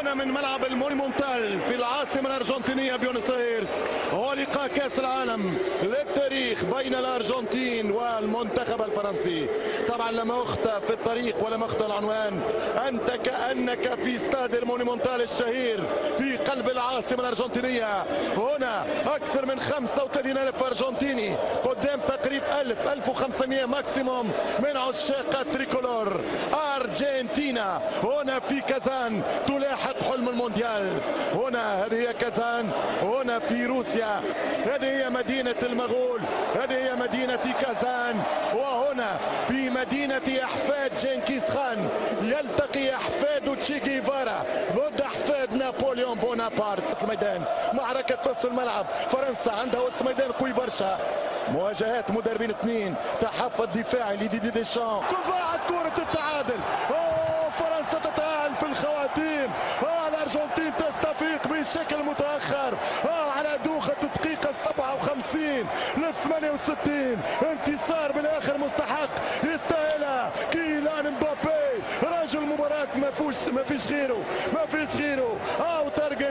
هنا من ملعب المونيمونتال في العاصمة الأرجنتينية بيونس ايرس، هو لقاء كأس العالم للتاريخ بين الأرجنتين والمنتخب الفرنسي. طبعا لما أخطأ في الطريق ولم أخطأ العنوان، أنت كأنك في استاد المونيمونتال الشهير في قلب العاصمة الأرجنتينية. هنا أكثر من 35,000 أرجنتيني قدام تقريب 1500 ماكسيموم من عشاق التريكولور. أرجنتينا هنا في كازان تلاحق حلم المونديال. هنا هذه هي كازان، هنا في روسيا، هذه هي مدينة المغول، هذه هي مدينة كازان. وهنا في مدينة أحفاد جنكيز خان يلتقي أحفاد تشي جيفارا ضد أحفاد نابليون بونابرت. وسط الميدان معركة نصف الملعب، فرنسا عندها وسط ميدان قوي برشا، مواجهات مدربين اثنين، تحفظ دفاعي لديدي ديشان. ضاعت كرة التعادل، فرنسا تتأهل في الخواتيم، الأرجنتين تستفيق بشكل متأخر على دوخة الدقيقة 57 ل 68. انتصار بالآخر مستحق يستاهلها كيلان مبابي، رجل المباراة ما فيش غيره.